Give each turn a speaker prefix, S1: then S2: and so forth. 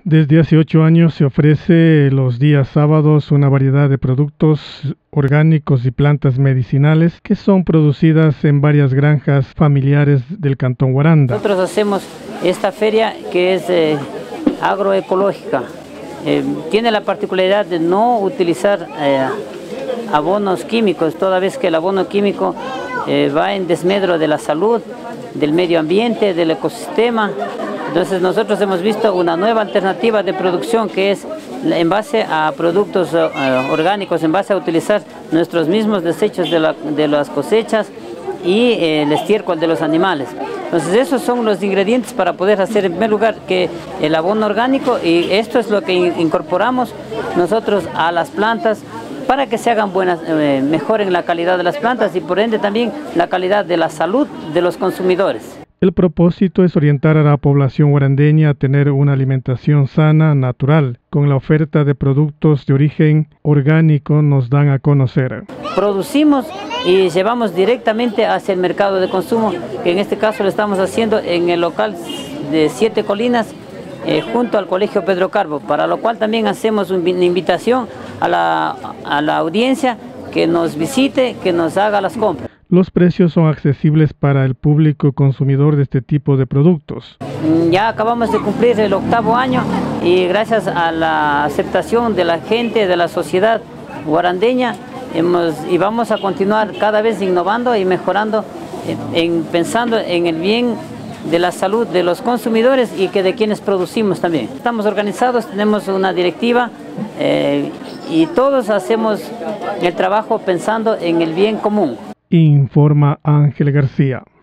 S1: Desde hace 8 años se ofrece los días sábados una variedad de productos orgánicos y plantas medicinales que son producidas en varias granjas familiares del Cantón Guaranda.
S2: Nosotros hacemos esta feria que es agroecológica. Tiene la particularidad de no utilizar abonos químicos, toda vez que el abono químico va en desmedro de la salud, del medio ambiente, del ecosistema. Entonces nosotros hemos visto una nueva alternativa de producción que es en base a productos orgánicos, en base a utilizar nuestros mismos desechos de las cosechas y el estiércol de los animales. Entonces esos son los ingredientes para poder hacer en primer lugar que el abono orgánico, y esto es lo que incorporamos nosotros a las plantas para que se hagan buenas, mejoren la calidad de las plantas y por ende también la calidad de la salud de los consumidores.
S1: El propósito es orientar a la población guarandeña a tener una alimentación sana, natural. Con la oferta de productos de origen orgánico nos dan a conocer.
S2: Producimos y llevamos directamente hacia el mercado de consumo, que en este caso lo estamos haciendo en el local de Siete Colinas, junto al Colegio Pedro Carbo, para lo cual también hacemos una invitación a la audiencia que nos visite, que nos haga las compras.
S1: Los precios son accesibles para el público consumidor de este tipo de productos.
S2: Ya acabamos de cumplir el 8º año y gracias a la aceptación de la gente, de la sociedad guarandeña, y vamos a continuar cada vez innovando y mejorando, pensando en el bien de la salud de los consumidores y que de quienes producimos también. Estamos organizados, tenemos una directiva y todos hacemos el trabajo pensando en el bien común.
S1: Informa Ángel García.